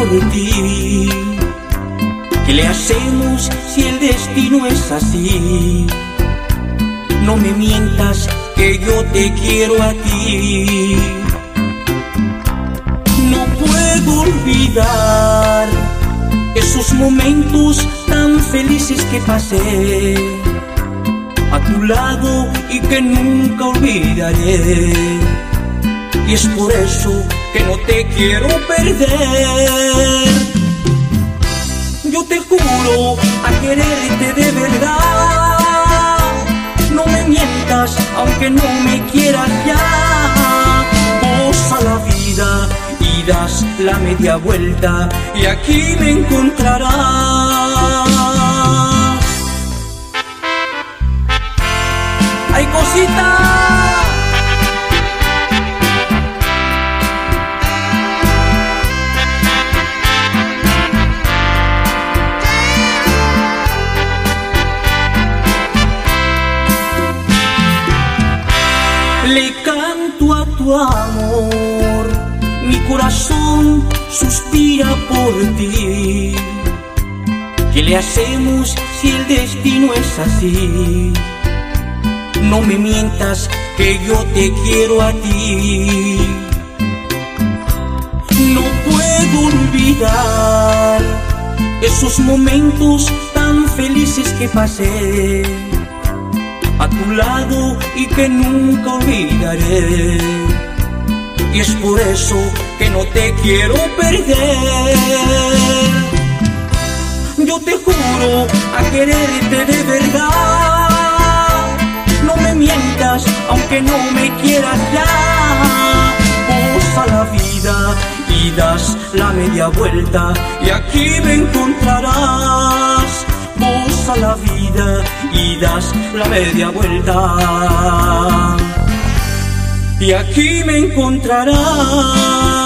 por ti. ¿Qué le hacemos si el destino es así? No me mientas que yo te quiero a ti. No puedo olvidar esos momentos tan felices que pasé a tu lado y que nunca olvidaré. Y es por eso que no te quiero perder. Yo te juro a quererte de verdad. No me mientas aunque no me quieras ya. Goza la vida y das la media vuelta y aquí me encontrarás. ¡Ay, cosita! Le canto a tu amor, mi corazón suspira por ti. ¿Qué le hacemos si el destino es así? No me mientas que yo te quiero a ti. No puedo olvidar esos momentos tan felices que pasé a tu lado y que nunca olvidaré. Y es por eso que no te quiero perder. Yo te juro a quererte de verdad. No me mientas aunque no me quieras ya. Goza la vida y das la media vuelta y aquí me encontrarás. Goza la vida y das la media vuelta y aquí me encontrarás.